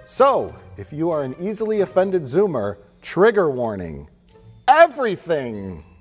So, if you are an easily offended Zoomer, trigger warning. Everything